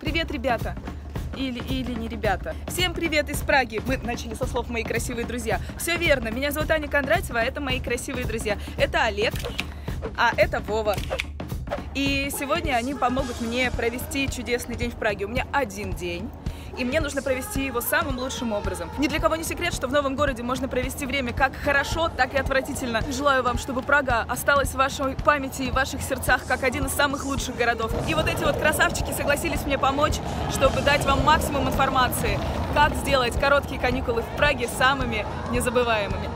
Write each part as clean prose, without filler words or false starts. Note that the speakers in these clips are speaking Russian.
Привет, ребята! Или не ребята. Всем привет из Праги. Мы начали со слов «мои красивые друзья». Все верно. Меня зовут Аня Кондратьева, а это мои красивые друзья. Это Олег, а это Вова. И сегодня они помогут мне провести чудесный день в Праге. У меня один день, и мне нужно провести его самым лучшим образом. Ни для кого не секрет, что в новом городе можно провести время как хорошо, так и отвратительно. Желаю вам, чтобы Прага осталась в вашей памяти и в ваших сердцах как один из самых лучших городов. И вот эти вот красавчики согласились мне помочь, чтобы дать вам максимум информации, как сделать короткие каникулы в Праге самыми незабываемыми.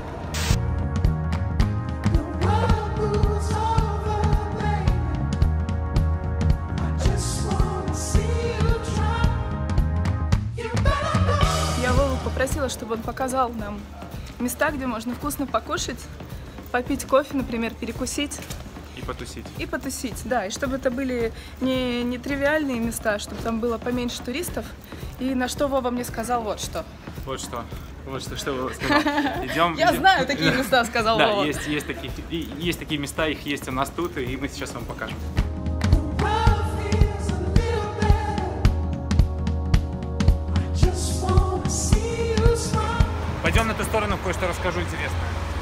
Попросила, чтобы он показал нам места, где можно вкусно покушать, попить кофе, например, перекусить. И потусить. И потусить, да. И чтобы это были не тривиальные места, чтобы там было поменьше туристов. И на что Вова мне сказал вот что. Вот что Вова сказал. Идем. Я знаю такие места, сказал Вова. Да, есть такие места, их есть у нас тут, и мы сейчас вам покажем. Пойдем на ту сторону, кое-что расскажу интересное.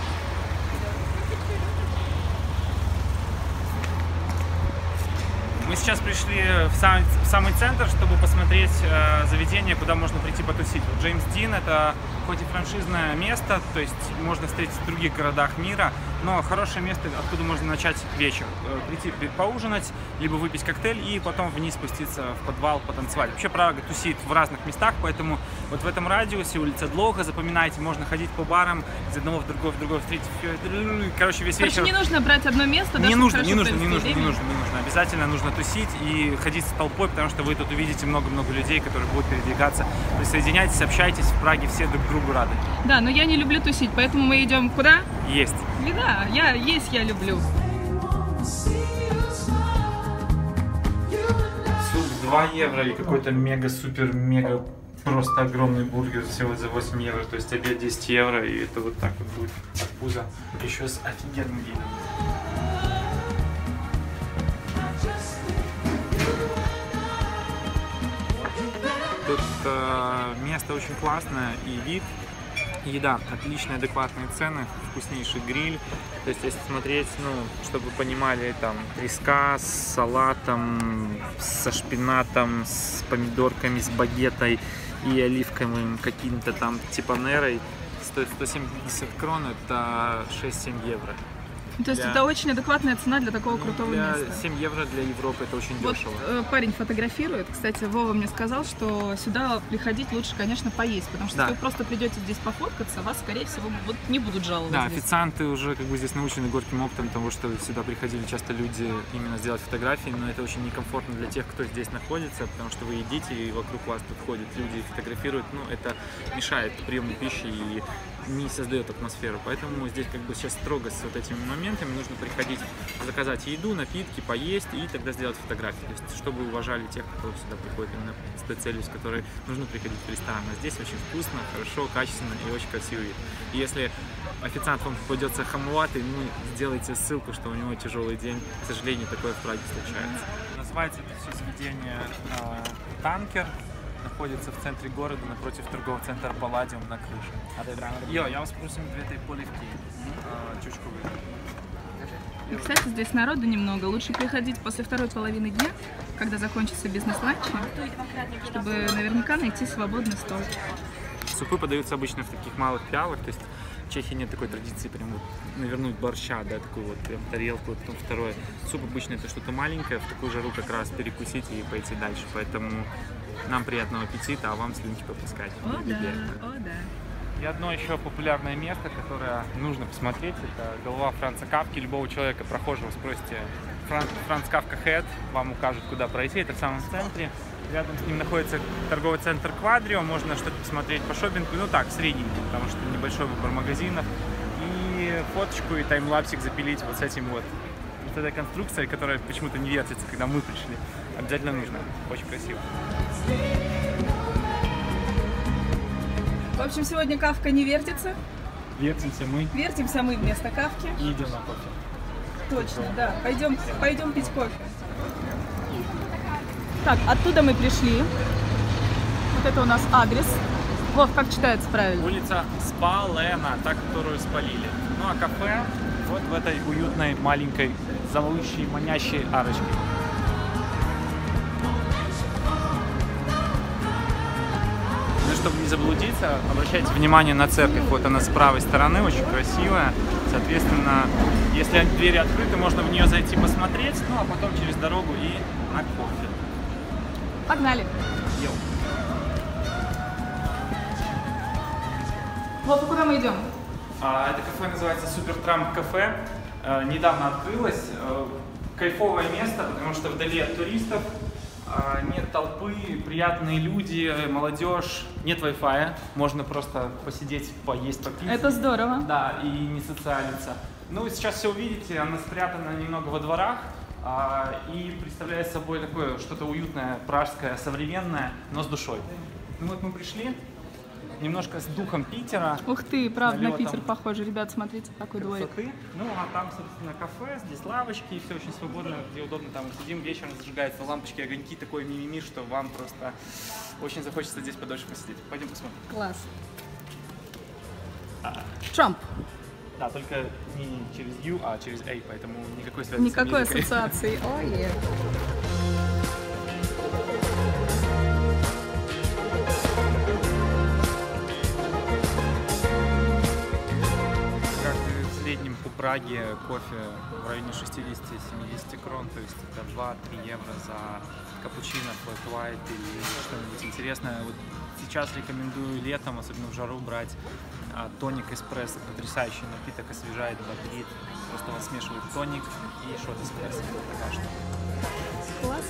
Мы сейчас пришли в самый центр, чтобы посмотреть заведение, куда можно прийти потусить. Вот Джеймс Дин — это хоть и франшизное место, то есть можно встретить в других городах мира, но хорошее место, откуда можно начать вечер. Прийти поужинать, либо выпить коктейль и потом вниз спуститься в подвал, потанцевать. Вообще Прага тусит в разных местах, поэтому вот в этом радиусе улица Длога, запоминайте, можно ходить по барам из одного в другой, встретить. Короче, весь вечер. Не нужно брать одно место, не нужно. Обязательно нужно тусить и ходить с толпой, потому что вы тут увидите много-много людей, которые будут передвигаться. Присоединяйтесь, общайтесь, в Праге все друг другу рады. Да, но я не люблю тусить, поэтому мы идем куда? Есть. Да, я люблю. Суп 2 евро и какой-то мега просто огромный бургер всего за 8 евро, то есть обед 10 евро, и это вот так вот будет от пуза, еще с офигенным видом. Тут место очень классное, и вид, еда отличная, адекватные цены, вкуснейший гриль. То есть, если смотреть, чтобы вы понимали, там треска с салатом, со шпинатом, с помидорками, с багетой и оливковым каким-то там типа нерой, стоит 170 крон, это 6-7 евро. То есть это очень адекватная цена для такого крутого места. 7 евро для Европы это очень дешево. Парень фотографирует. Кстати, Вова мне сказал, что сюда приходить лучше, конечно, поесть, потому что вы просто придете здесь пофоткаться, вас, скорее всего, не будут жаловать. Да, здесь. Официанты уже здесь научены горьким опытом того, что сюда приходили часто люди именно сделать фотографии, но это очень некомфортно для тех, кто здесь находится, потому что вы едите, и вокруг вас тут ходят люди и фотографируют, это мешает приему пищи и не создает атмосферу, поэтому здесь сейчас строго с вот этими моментами нужно приходить, заказать еду, напитки, поесть и тогда сделать фотографии, то есть чтобы уважали тех, кто сюда приходит именно с той целью, с которой нужно приходить в ресторан. А здесь очень вкусно, хорошо, качественно и очень красивый вид. И если официант вам попадется хамоватый, сделайте ссылку, что у него тяжелый день. К сожалению, такое в Праге случается. Называется это все заведение «Танкер». Находится в центре города, напротив торгового центра Палладиум на крыше. Я вас просим две этой поливки, чучку. Кстати, здесь народу немного. Лучше приходить после второй половины дня, когда закончится бизнес-ланч, чтобы наверняка найти свободный стол. Супы подаются обычно в таких малых пиалах, то есть в Чехии нет такой традиции прям навернуть борща, такую вот прям тарелку, потом второе. Суп обычно это что-то маленькое, в такую жару как раз перекусить и пойти дальше, поэтому нам приятного аппетита, а вам слюнки попускать. О да. И одно еще популярное место, которое нужно посмотреть, это голова Франца Кафки. Любого человека, прохожего, спросите Франц Кафка Head, вам укажут, куда пройти, это в самом центре. Рядом с ним находится торговый центр Квадрио, можно что-то посмотреть по шопингу, средненько, потому что небольшой выбор магазинов. И фоточку и таймлапсик запилить вот с этим вот этой конструкцией, которая почему-то не вертится, когда мы пришли. Обязательно нужно, очень красиво. В общем, сегодня Кафка не вертится. Вертимся мы. Вертимся мы вместо Кафки. И идем на кофе. Точно, да. Пойдем пить кофе. Так, оттуда мы пришли. Вот это у нас адрес. Вов, как читается правильно? Улица Спалена, та, которую спалили. Ну а кафе вот в этой уютной, маленькой, зовущей, манящей арочке. Ну, чтобы не заблудиться, обращайте внимание на церковь. Вот она с правой стороны, очень красивая. Соответственно, если двери открыты, можно в нее зайти посмотреть, ну а потом через дорогу и на кофе. Погнали. Йоу. Вов, куда мы идем? Это кафе называется Супер Трамп кафе. Недавно открылось. Кайфовое место, потому что вдали от туристов, нет толпы, приятные люди, молодежь, нет Wi-Fi. Можно просто посидеть, поесть, попить. Это здорово. Да, и не социалиться. Ну, сейчас все увидите, она спрятана немного во дворах и представляет собой такое что-то уютное, пражское, современное, но с душой. Ну вот мы пришли. Немножко с духом Питера. Ух ты, правда, на налетом Питер похоже. Ребят, смотрите, какой дворик. Ну, а там, собственно, кафе, здесь лавочки, и все очень свободно, где удобно. Там сидим, вечером зажигаются лампочки, огоньки, такой мимими, что вам просто очень захочется здесь подольше посидеть. Пойдем посмотрим. Класс. Трамп. Да, только не через U, а через A, поэтому никакой связи Никакой с Америкой. ассоциации. Ой. По Праге кофе в районе 60-70 крон, то есть это 2-3 евро за капучино, флэт white или что-нибудь интересное. Вот сейчас рекомендую летом, особенно в жару, брать тоник эспрессо, потрясающий напиток, освежает, бодрит. Просто вот смешивают тоник и шот эспрессо. Пока что. Класс.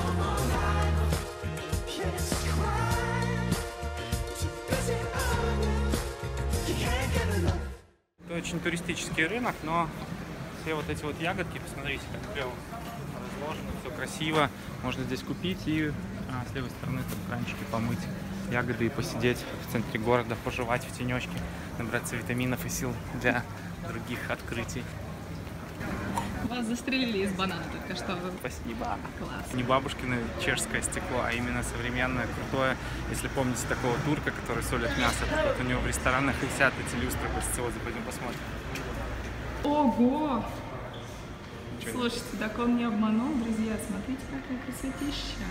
Это очень туристический рынок, но все вот эти вот ягодки, посмотрите, как клево разложено, все красиво. Можно здесь купить и с левой стороны там кранчики помыть ягоды и посидеть в центре города, пожевать в тенечке, набраться витаминов и сил для других открытий. Вас застрелили из банана только что. Спасибо. Класс. Не бабушкино чешское стекло, а именно современное, крутое. Если помните такого турка, который солит мясо, вот у него в ресторанах висят эти люстры пастиозы. Пойдем посмотрим. Ого! Ничего. Слушайте, так он не обманул, друзья. Смотрите, какая красотища.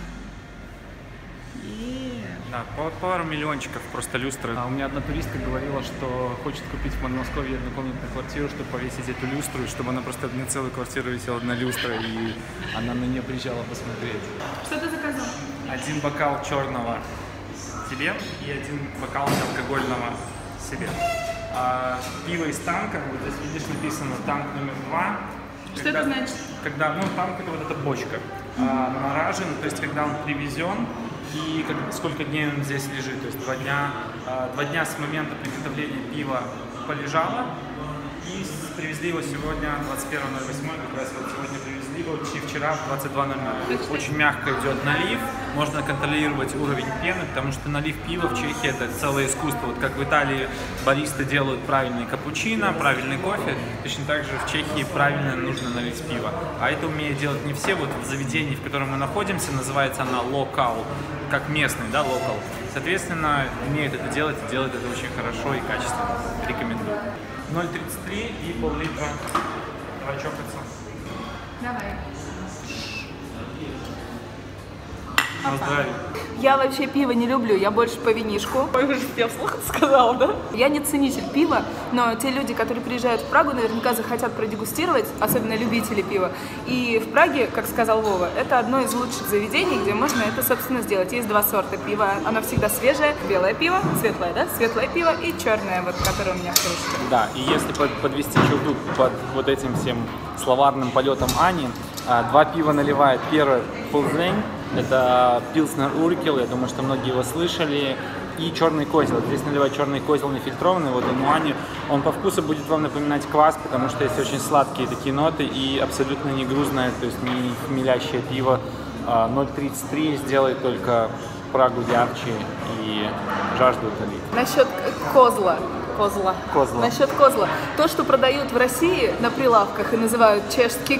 Да, пару миллиончиков просто люстры. У меня одна туристка говорила, что хочет купить в Подмосковье однокомнатную квартиру, чтобы повесить эту люстру, и чтобы она просто на целую квартиру висела одна люстра, и она на нее приезжала посмотреть. Что ты заказал? 1 бокал черного тебе и 1 бокал алкогольного себе. Пиво из танка, вот здесь видишь написано танк номер 2. Что это значит? Когда, ну, танк это вот эта бочка. Наморажен, то есть когда он привезен, и сколько дней он здесь лежит, то есть 2 дня с момента приготовления пива полежало, и привезли его сегодня 21.08, как раз вот сегодня привезли его, и вчера в 22.00. Очень мягко идет налив, можно контролировать уровень пены, потому что налив пива в Чехии это целое искусство. Вот как в Италии баристы делают правильный капучино, правильный кофе, точно так же в Чехии правильно нужно налить пиво. А это умеют делать не все. Вот в заведении, в котором мы находимся, называется она локал, как местный, да, локал. Соответственно, умеют это делать и делают это очень хорошо и качественно. Рекомендую. 0,33 и пол-литра. Давай чокаться. Давай. На здоровье. Я вообще пиво не люблю, я больше по винишку. Ой, уже я вслух сказала, да? Я не ценитель пива, но те люди, которые приезжают в Прагу, наверняка захотят продегустировать, особенно любители пива. И в Праге, как сказал Вова, это одно из лучших заведений, где можно это, собственно, сделать. Есть 2 сорта пива, оно всегда свежее, белое пиво, светлое, да? Светлое пиво и черное, вот, которое у меня в кружке. Да, и если подвести черту под вот этим всем словарным полетом Ани, 2 пива наливает. Первое Пилзнер, это Пилснер Уркел, я думаю, что многие его слышали, и черный козел. Здесь наливать черный козел нефильтрованный, вот он у Ани. Он по вкусу будет вам напоминать квас, потому что есть очень сладкие такие ноты и абсолютно не грузное, то есть не хмелящее пиво. 0,33 сделает только Прагу ярче и жажду утолит. Насчет козла. Козла. Насчет козла. То, что продают в России на прилавках и называют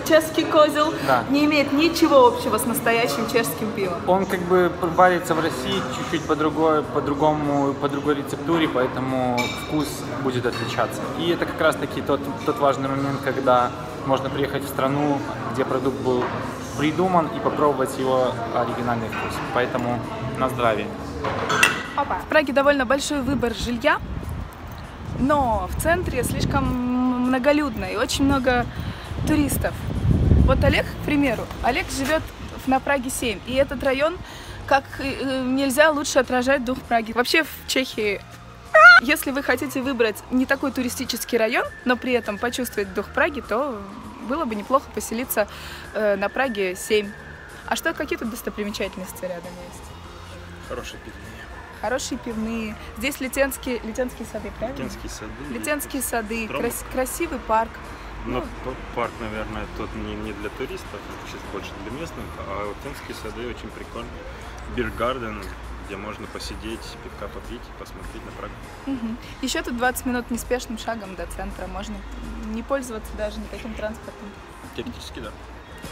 чешский козел, Да. не имеет ничего общего с настоящим чешским пивом. Он как бы варится в России чуть-чуть по другой рецептуре, поэтому вкус будет отличаться. И это как раз таки тот важный момент, когда можно приехать в страну, где продукт был придуман, и попробовать его оригинальный вкус. Поэтому на здравие. В Праге довольно большой выбор жилья, но в центре слишком многолюдно и очень много туристов. Вот Олег, к примеру, Олег живет на Праге 7, и этот район как нельзя лучше отражает дух Праги. Вообще в Чехии, если вы хотите выбрать не такой туристический район, но при этом почувствовать дух Праги, то было бы неплохо поселиться на Праге 7. А что, какие тут достопримечательности рядом есть? Хорошие пивные. Хорошие пивные. Здесь Литенские сады, правильно? Литенские сады. Литенские сады, Тромбов. красивый парк. Но тот парк, наверное, тот не для туристов, сейчас больше для местных, а Литенские сады очень прикольные. Биргарден, где можно посидеть, пивка попить, посмотреть на Прагу. Угу. Еще тут 20 минут неспешным шагом до центра. Можно не пользоваться даже никаким транспортом. Теоретически, да.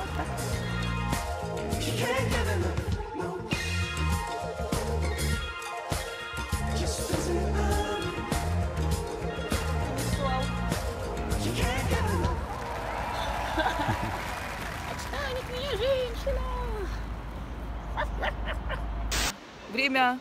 Время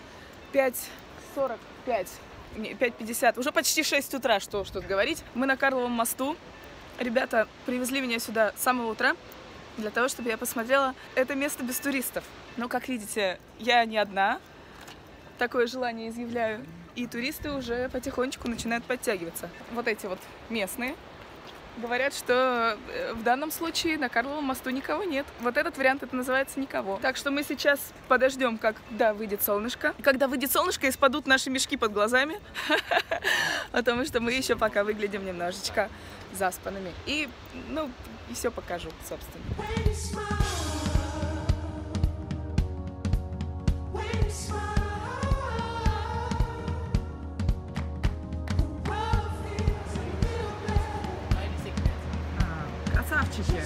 5:45, 5:50, уже почти 6 утра, что тут говорить. Мы на Карловом мосту. Ребята привезли меня сюда с самого утра для того, чтобы я посмотрела это место без туристов. Но, как видите, я не одна. Такое желание изъявляю. И туристы уже потихонечку начинают подтягиваться. Вот эти вот местные говорят, что в данном случае на Карловом мосту никого нет. Вот этот вариант, это называется никого. Так что мы сейчас подождем, когда выйдет солнышко. Когда выйдет солнышко, и спадут наши мешки под глазами. Потому что мы еще пока выглядим немножечко заспанными. И все покажу, собственно. Красавчики!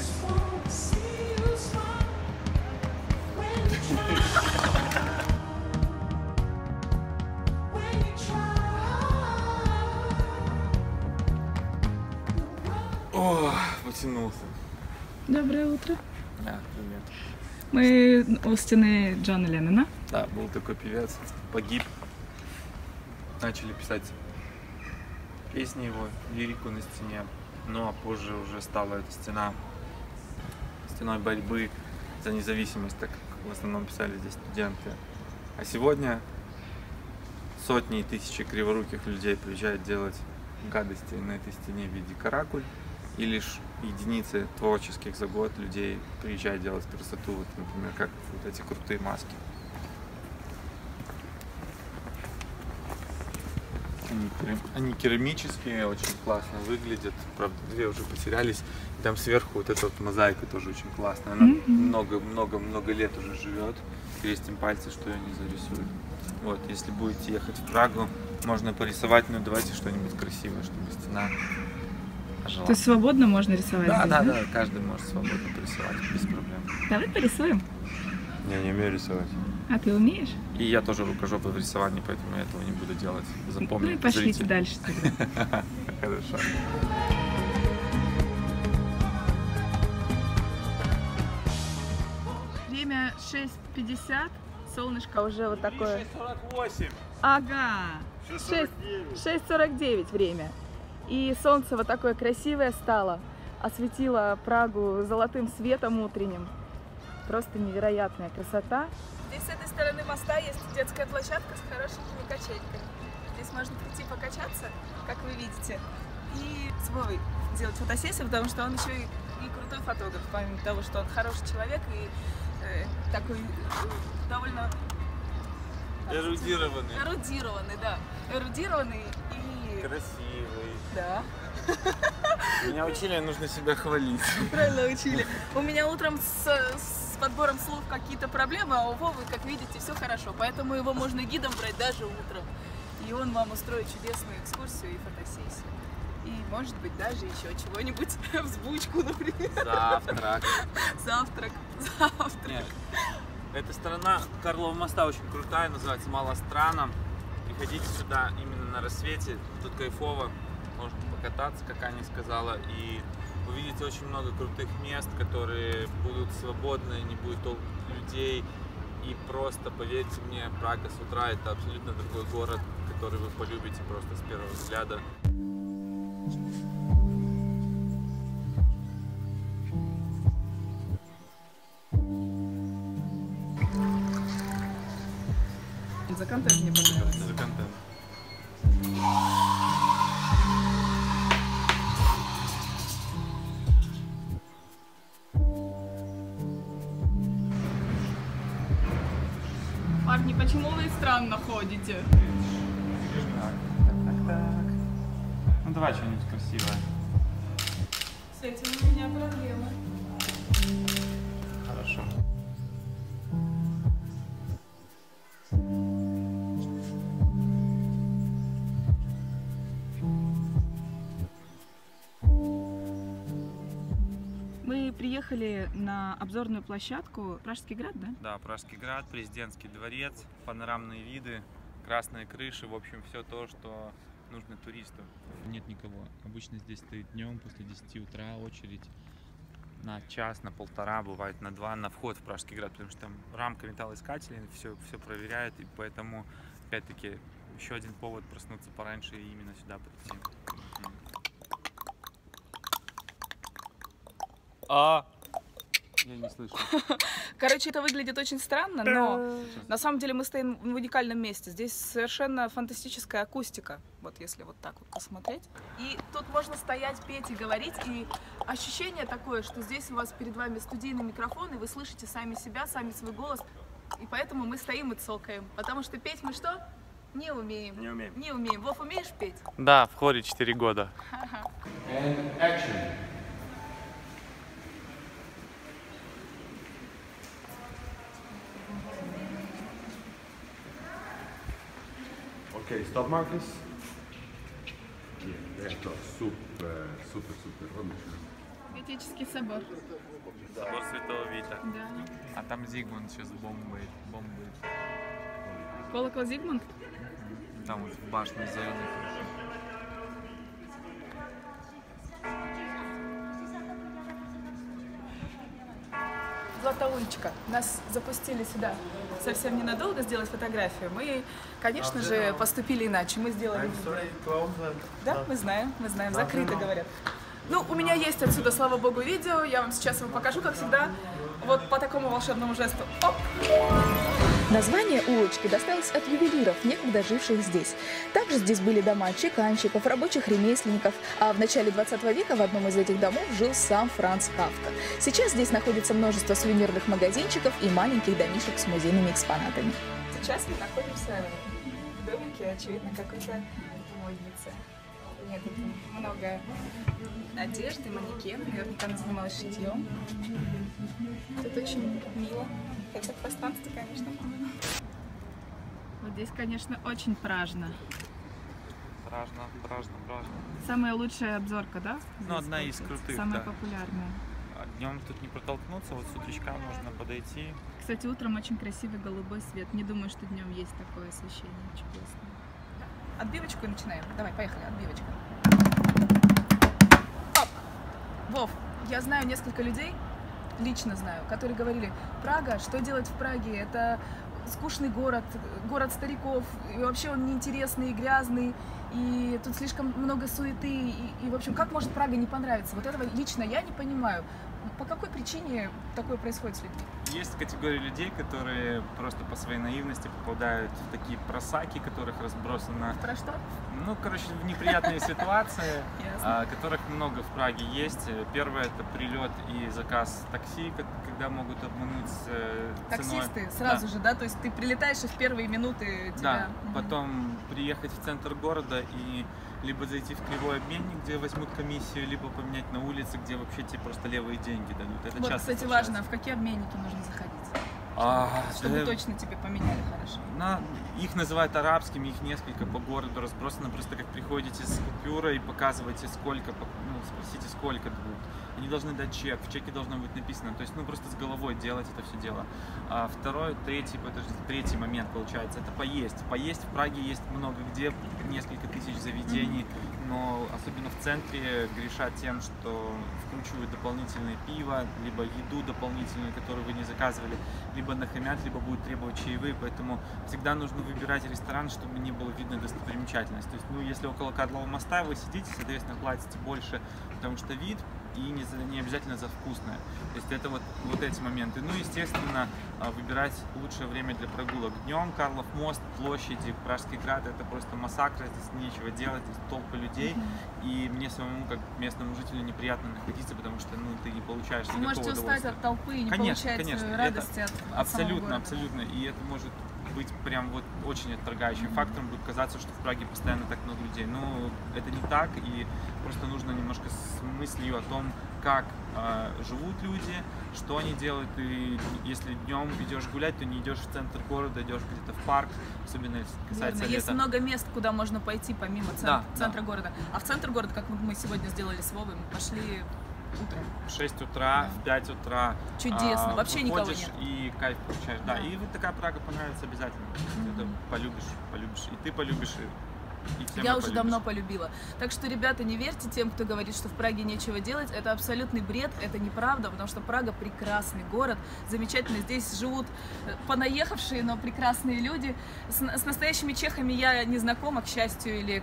О, потянулся. Доброе утро. Да, привет. Мы у стены Джона Леннона. Да, был такой певец, погиб. Начали писать песни его, лирику на стене. Ну а позже уже стала эта стена стеной борьбы за независимость, так как в основном писали здесь студенты. А сегодня сотни и тысячи криворуких людей приезжают делать гадости на этой стене в виде каракуль. И лишь единицы творческих за год людей приезжают делать красоту, вот, например, как вот эти крутые маски. Они керамические, очень классно выглядят. Правда, две уже потерялись. И там сверху вот эта вот мозаика тоже очень классная. Она много-много-много лет уже живет. Крестим пальцы, что ее не зарисуют. Вот, если будете ехать в Прагу, можно порисовать, но давайте что-нибудь красивое, чтобы стена ожила. То есть свободно можно рисовать? Да, здесь, да, каждый может свободно порисовать, без проблем. Давай порисуем. Я не умею рисовать. А ты умеешь? И я тоже рукожопый в рисовании, поэтому я этого не буду делать. Запомните, Ну и пошлите зрители. дальше тогда. Хорошо. Время 6:50, солнышко уже вот такое. 6:48. Ага, 6:49 время. И солнце вот такое красивое стало, осветило Прагу золотым светом утренним. Просто невероятная красота. Здесь с этой стороны моста есть детская площадка с хорошенькими качельками. Здесь можно прийти покачаться, как вы видите, и с Вовой делать фотосессию, потому что он еще и крутой фотограф, помимо того, что он хороший человек и такой довольно... Эрудированный. Эрудированный, да. Эрудированный и... Красивый. Да. Меня учили, нужно себя хвалить. Правильно учили. У меня утром с подбором слов какие-то проблемы, а у Вовы, как видите, все хорошо. Поэтому его можно гидом брать даже утром. И он вам устроит чудесную экскурсию и фотосессию. И может быть, даже еще чего-нибудь, взбучку, например. Завтрак. Завтрак. Нет. Эта сторона Карлова моста очень крутая, называется Малострана. Приходите сюда именно на рассвете, тут кайфово, можно покататься, как Аня сказала, и увидите очень много крутых мест, которые будут свободны, не будет толпы людей. И просто, поверьте мне, Прага с утра — это абсолютно другой город, который вы полюбите просто с первого взгляда. За контент мне понравилось. За контент. Парни, почему вы странно ходите? Так. Ну давай что-нибудь красивое. С этим у меня проблема. Хорошо. Мы приехали на обзорную площадку Пражский град, да? Да, Пражский град, президентский дворец, панорамные виды, красные крыши, в общем, все то, что нужно туристу. Нет никого. Обычно здесь стоит днем после 10 утра очередь на час, на полтора, бывает на 2 на вход в Пражский град, потому что там рамка металлоискателей, все проверяет, и поэтому, опять-таки, еще один повод проснуться пораньше и именно сюда прийти. Я не слышу. Короче, это выглядит очень странно, но на самом деле мы стоим в уникальном месте. Здесь совершенно фантастическая акустика, вот если вот так вот посмотреть. И тут можно стоять, петь и говорить, и ощущение такое, что здесь у вас перед вами студийный микрофон, и вы слышите сами себя, сами свой голос, и поэтому мы стоим и цокаем. Потому что петь мы что? Не умеем. Не умеем. Вов, умеешь петь? Да, в хоре 4 года. Ok, stop Marcus. Это супер, отлично. Готический собор. Собор Святого Вита. Да. А там Зигмунд сейчас бомбает. Колокол Зигмунд? Там вот в башне зеленой. Златоулечка. Нас запустили сюда совсем ненадолго сделать фотографию. Мы, конечно же, поступили иначе. Мы сделали... Да, мы знаем. Закрыто, говорят. Ну, у меня есть отсюда, слава богу, видео. Я вам сейчас его покажу, как всегда. Вот по такому волшебному жесту. Оп! Название улочки досталось от ювелиров, некогда живших здесь. Также здесь были дома чеканщиков, рабочих ремесленников, а в начале 20 века в одном из этих домов жил сам Франц Кафка. Сейчас здесь находится множество сувенирных магазинчиков и маленьких домишек с музейными экспонатами. Сейчас мы находимся в домике, очевидно, какой-то модницы. Нет, тут много одежды, манекены, наверняка она занималась шитьем. Тут очень мило. Это пространство, конечно. Вот здесь, конечно, очень пражно. Пражно. Самая лучшая обзорка, да? Ну, одна из крутых, самая да. популярная. Днем тут не протолкнуться, вот с утречка можно подойти. Кстати, утром очень красивый голубой свет. Не думаю, что днем есть такое освещение чудесное. Отбивочку и начинаем. Давай, поехали, отбивочка. Оп! Вов, я знаю несколько людей, лично знаю, которые говорили: Прага, что делать в Праге? Это скучный город, город стариков, и вообще он неинтересный и грязный, и тут слишком много суеты, и в общем, как может Прага не понравиться? Вот этого лично я не понимаю. По какой причине такое происходит с людьми? Есть категория людей, которые просто по своей наивности попадают в такие просаки, которых разбросано... Про что? Ну, короче, в неприятные ситуации, которых много в Праге есть. Первое — это прилет и заказ такси, когда могут обмануть ценой. Таксисты сразу же, да? То есть ты прилетаешь, и в первые минуты тебя... Да, потом приехать в центр города и либо зайти в кривой обменник, где возьмут комиссию, либо поменять на улице, где вообще тебе просто левые деньги дадут. Это Вот, часто кстати, случается. важно, в какие обменники нужно заходить? Чтобы точно тебе поменяли хорошо. Их называют арабскими, их несколько по городу разбросано. Просто как приходите с купюрой и показываете сколько, спросите сколько будут. Они должны дать чек, в чеке должно быть написано. То есть, просто с головой делать это все дело. Третий момент получается, это поесть. Поесть в Праге есть много где, несколько тысяч заведений, но особенно в центре грешат тем, что вкручивают дополнительное пиво, либо еду дополнительную, которую вы не заказывали, либо нахамят, либо будут требовать чаевые, поэтому всегда нужно выбирать ресторан, чтобы не было видно достопримечательность. То есть, если около Карлова моста вы сидите, соответственно, платите больше, потому что вид, и не обязательно за вкусное. То есть это вот эти моменты. Естественно, выбирать лучшее время для прогулок. Днем Карлов мост, площади, Пражский град — это просто массакр, здесь нечего делать, здесь толпы людей. И мне самому, как местному жителю, неприятно находиться, потому что ты не получаешь никакого удовольствия. Вы можете устать от толпы и не получать радости от абсолютно. И это может быть прям очень отторгающим фактором, будет казаться, что в Праге постоянно так много людей. Но это не так, и просто нужно немножко с мыслью о том, как живут люди, что они делают. И если днем идешь гулять, то не идешь в центр города, идешь где-то в парк, особенно если касается лета. Есть много мест, куда можно пойти помимо центра города. А в центр города, как мы сегодня сделали с Вовой, мы пошли утром. В 6 утра, в 5 утра. Чудесно, вообще никого нет. И кайф получаешь. Да, и такая Прага понравится обязательно. Ты это полюбишь. И ты полюбишь, и всем я уже давно полюбила. Так что, ребята, не верьте тем, кто говорит, что в Праге нечего делать. Это абсолютный бред, это неправда, потому что Прага прекрасный город, замечательно. Здесь живут понаехавшие, но прекрасные люди. С настоящими чехами я не знакома, к счастью или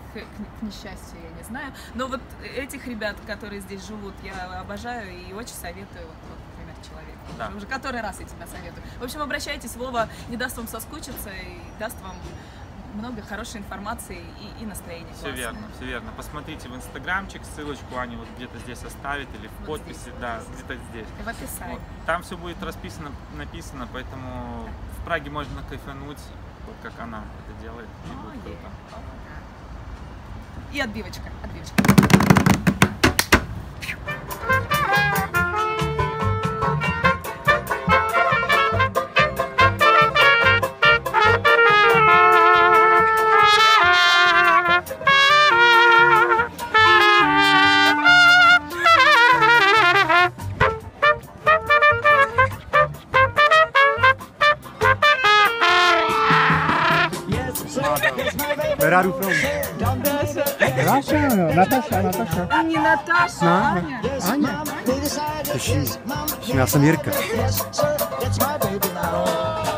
к несчастью, я не знаю. Но этих ребят, которые здесь живут, я обожаю и очень советую, например, человеку. Да. Уже который раз я тебя советую. В общем, обращайтесь, Вова не даст вам соскучиться и даст вам много хорошей информации и настроения. Все верно. Посмотрите в инстаграмчик, ссылочку Аня где-то здесь оставит или в подписи, здесь, где-то здесь. И в описании. Там все будет написано, поэтому в Праге можно кайфануть, как она это делает, и будет круто. И отбивочка. Where are you from? Natasha. Не Наташа, Аня. Аня? She's from America.